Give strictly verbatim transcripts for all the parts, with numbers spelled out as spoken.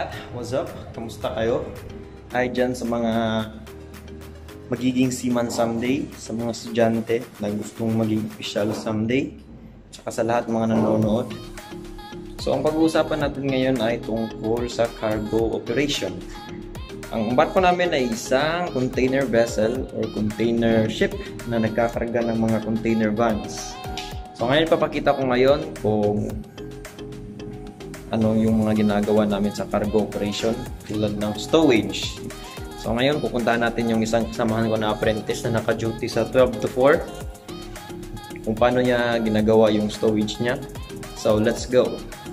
What's up? Kamusta kayo? Hi dyan sa mga magiging seaman someday, sa mga estudyante na gustong maging official someday, tsaka sa lahat mga nanonood. So ang pag-uusapan natin ngayon ay tungkol sa cargo operation. Ang barko namin ay isang container vessel or container ship na nagkakarga ng mga container vans. So ngayon papakita ko ngayon kung ano yung mga ginagawa namin sa cargo operation tulad ng stowage. So ngayon pupuntahan natin yung isang kasamahan ko na apprentice na naka-duty sa twelve to four kung paano niya ginagawa yung stowage niya. So let's go!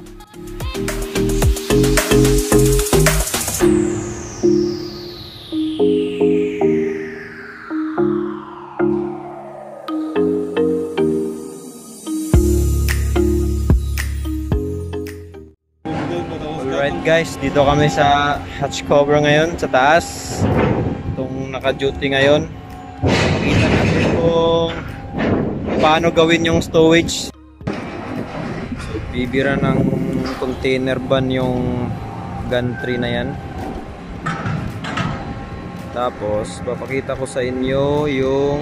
Alright guys, dito kami sa hatch cover ngayon, sa taas. Itong naka-duty ngayon. Makita natin kung paano gawin yung stowage. So, bibira ng container van yung gantry na yan. Tapos, papakita ko sa inyo yung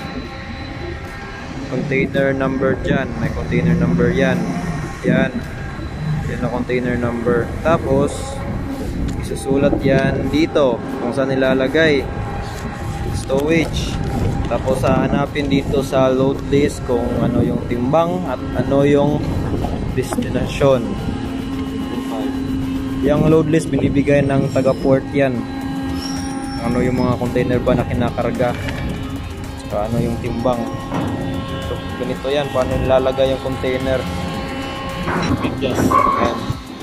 container number dyan. May container number yan. Yan. Yan na container number. Tapos isusulat yan dito kung saan nilalagay stowage. Tapos hahanapin dito sa load list kung ano yung timbang at ano yung destination. Yung load list binibigay ng taga-port yan. Ano yung mga container ba na kinakarga, saka ano yung timbang. So ganito yan, paano nilalagay yung container. Yes. And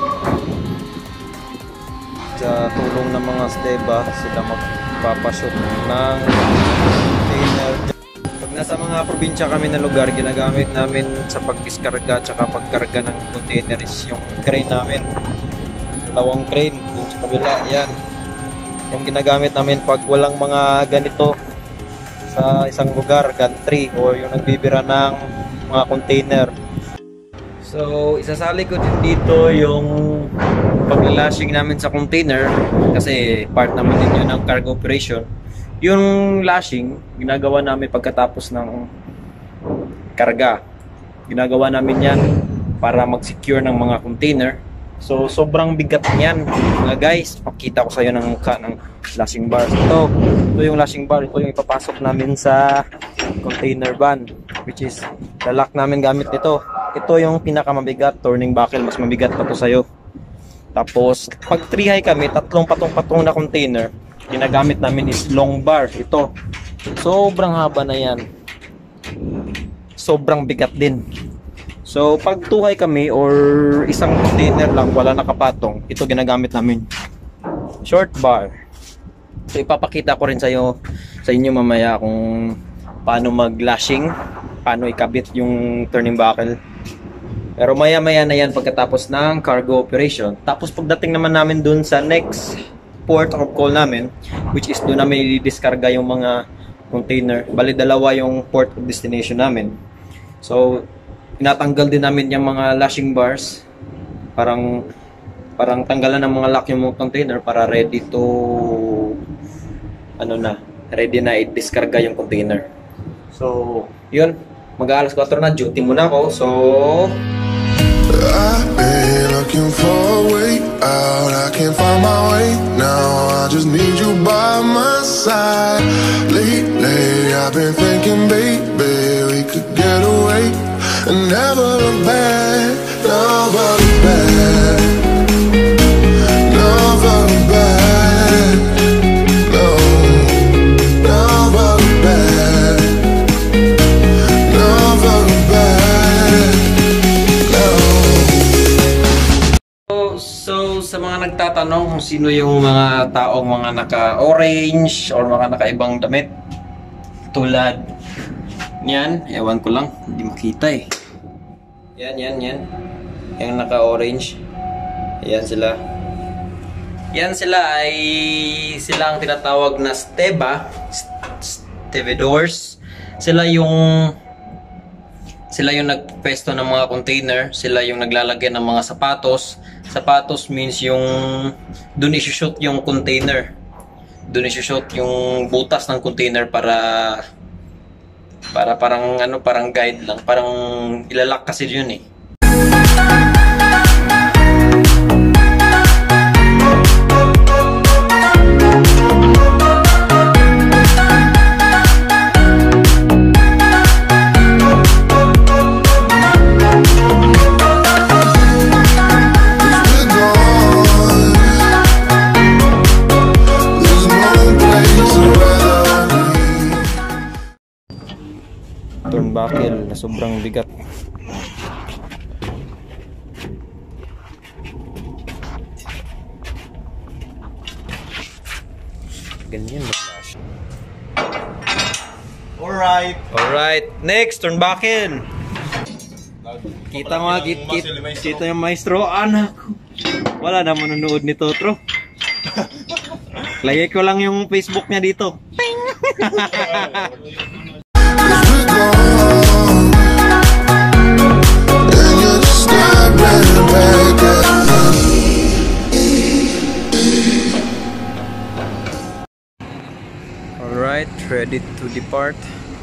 sa tulong ng mga steba sila magpapashoot ng container. Pag nasa mga probinsya kami na lugar, ginagamit namin sa pagdiskarga at pagkarga ng container is yung crane namin. Dalawang crane yung sa kabila, yan yung ginagamit namin pag walang mga ganito sa isang lugar, gantry o yung nagbibira ng mga container. So, isasali ko din dito yung pag-lashing namin sa container kasi part naman din yun ng cargo operation. Yung lashing, ginagawa namin pagkatapos ng karga. Ginagawa namin yan para mag-secure ng mga container. So, sobrang bigat niyan. Mga guys, pakita ko sa iyo ng mukha ng lashing bar. Ito, ito yung lashing bar. Ito yung ipapasok namin sa container van, which is lalak namin gamit nito. Ito yung pinakamabigat, turning buckle, mas mabigat pa to sa'yo. Tapos, pag three high kami, tatlong patong-patong na container, ginagamit namin is long bar. Ito, sobrang haba na yan. Sobrang bigat din. So, pag two high kami or isang container lang, wala nakapatong, ito ginagamit namin. Short bar. So, ipapakita ko rin sa'yo, sa inyo mamaya kung paano mag-lashing, paano ikabit yung turning buckle. Pero maya maya na yan pagkatapos ng cargo operation. Tapos pagdating naman namin dun sa next port of call namin, which is doon namin i-discarga yung mga container. Bali dalawa yung port of destination namin. So tinatanggal din namin yung mga lashing bars. Parang parang tanggalan ng mga lock yung mga container para ready to ano na, ready na i-discarga yung container. So yun, mag-aalas kwatro na, duty muna ako. So I've been looking for a way out, I can't find my way now, I just need you by my side. Lately I've been thinking, baby, we could get away and never look back, never look back, never look back, no, never look back, never look back. So, sa mga nagtatanong kung sino yung mga taong mga naka-orange or mga naka-ibang damit tulad niyan, ewan ko lang, hindi makita eh. Yan, yan, yan. Yung naka-orange. Yan sila. Yan sila ay sila ang tinatawag na steba, stevedores. Sila yung Sila yung nagpesto ng mga container, sila yung naglalagay ng mga sapatos. Sapatos means yung doon i-shoot yung container. Doon i-shoot yung butas ng container para para parang ano, parang guide lang, parang ilalak kasi yun eh. Turnbuckle na sobrang bigat. Ganyan ba? Alright. Alright, next turnbuckle. Kita mo, kita, kita, kita yung maestro. Anak, wala na manonood nito, tro. Lagay ko lang yung Facebook niya dito. Alright, ready to depart.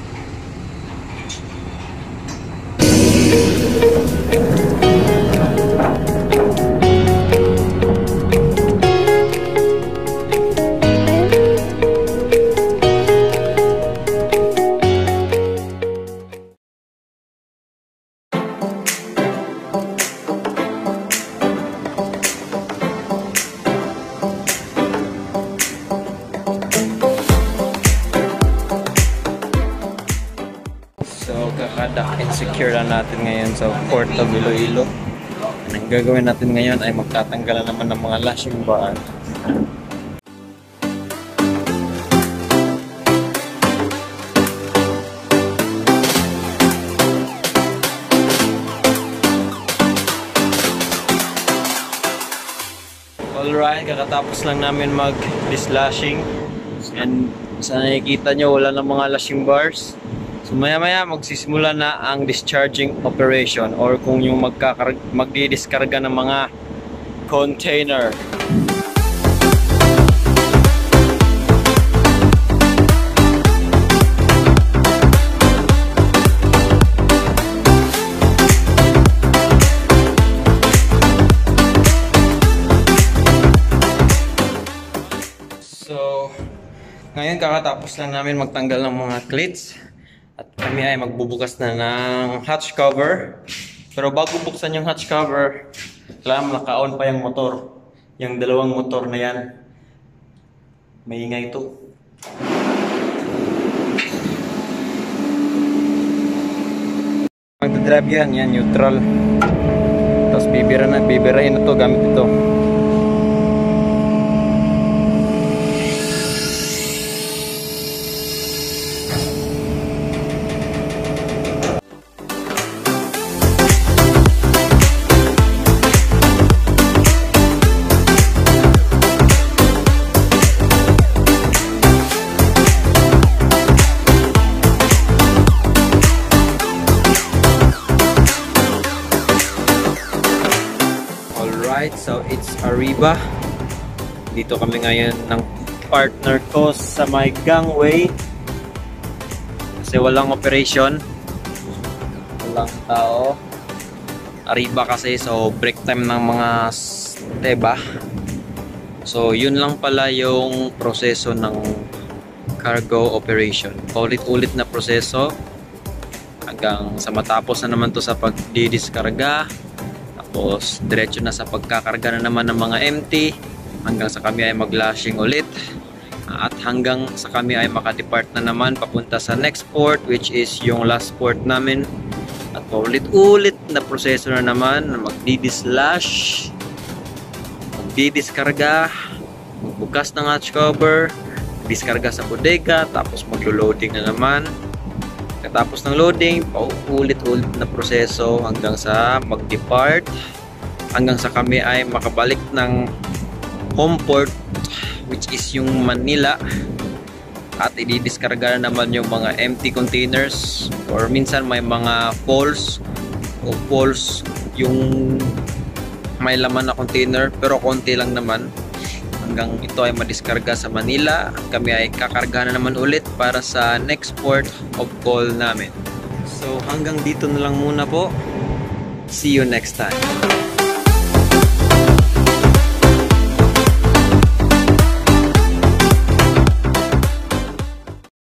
Kakadak and secure na natin ngayon sa Port of Iloilo. Ang gagawin natin ngayon ay magtatanggalan naman ng mga lashing bar. Alright, kakatapos lang namin mag-dislashing and sa nakikita nyo wala ng mga lashing bars. So maya maya magsisimula na ang discharging operation or kung yung magdi-diskarga ng mga container. So ngayon kakatapos lang namin magtanggal ng mga cleats. At kami ay magbubukas na ng hatch cover. Pero bago buksan yung hatch cover, kailangan naka-on pa yung motor. Yung dalawang motor na yan. Maingay ito. Magdadrive yan, yan neutral. Tapos bibira na, bibirahin na ito gamit ito. So it's Arriba. Dito kami ngayon ng partner ko sa may gangway. Kasi walang operation. Walang tao. Arriba kasi, so break time ng mga steba. So yun lang pala yung proseso ng cargo operation. Ulit-ulit na proseso hanggang sa matapos na naman to sa pagdidiskarga. Tapos diretso na sa pagkakarga na naman ng mga empty hanggang sa kami ay mag-lashing ulit at hanggang sa kami ay makadepart na naman papunta sa next port, which is yung last port namin. At paulit-ulit na proseso na naman na magdi-dislash, magdi-diskarga, magbukas ng hatch cover, diskarga sa bodega, tapos maglo-loading na naman. Katapos ng loading, paulit-ulit na proseso hanggang sa mag-depart, hanggang sa kami ay makabalik ng home port, which is yung Manila. at i-diskarga na naman yung mga empty containers, or minsan may mga falls o falls yung may laman na container pero konti lang naman, hanggang ito ay madiskarga sa Manila. Kami ay kakarga na naman ulit para sa next port of call namin. So hanggang dito na lang muna po. See you next time.